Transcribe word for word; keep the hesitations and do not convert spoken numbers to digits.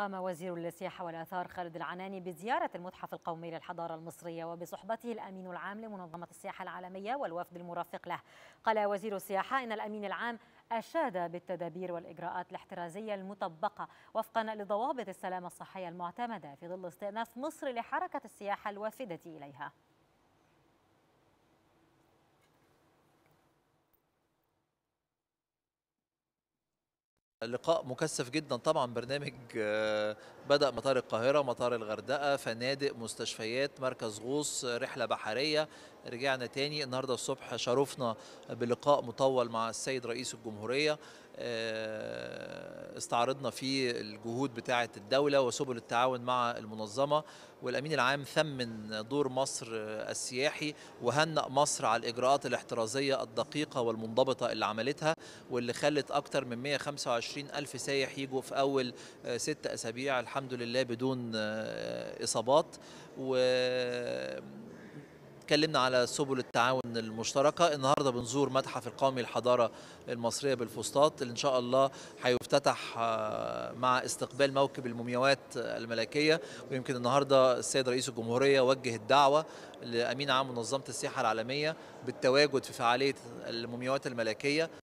قام وزير السياحة والآثار خالد العناني بزيارة المتحف القومي للحضارة المصرية وبصحبته الأمين العام لمنظمة السياحة العالمية والوفد المرافق له. قال وزير السياحة إن الأمين العام أشاد بالتدابير والإجراءات الاحترازية المطبقة وفقا لضوابط السلامة الصحية المعتمدة في ظل استئناف مصر لحركة السياحة الوافدة إليها. اللقاء مكثف جدا طبعا. برنامج بدأ مطار القاهرة، مطار الغردقة، فنادق، مستشفيات، مركز غوص، رحلة بحرية. رجعنا تاني النهاردة الصبح، شرفنا بلقاء مطول مع السيد رئيس الجمهورية، استعرضنا فيه الجهود بتاعة الدولة وسبل التعاون مع المنظمة، والأمين العام ثمن دور مصر السياحي وهنأ مصر على الإجراءات الاحترازية الدقيقة والمنضبطة اللي عملتها، واللي خلت أكتر من مئة وخمسة وعشرين ألف سايح يجوا في أول ست أسابيع الحمد لله بدون إصابات. و اتكلمنا على سبل التعاون المشتركة. النهاردة بنزور متحف القومي للحضارة المصرية بالفسطاط اللي إن شاء الله هيفتتح مع استقبال موكب المومياوات الملكية. ويمكن النهاردة السيد رئيس الجمهورية وجه الدعوة لأمين عام منظمة السياحة العالمية بالتواجد في فعالية المومياوات الملكية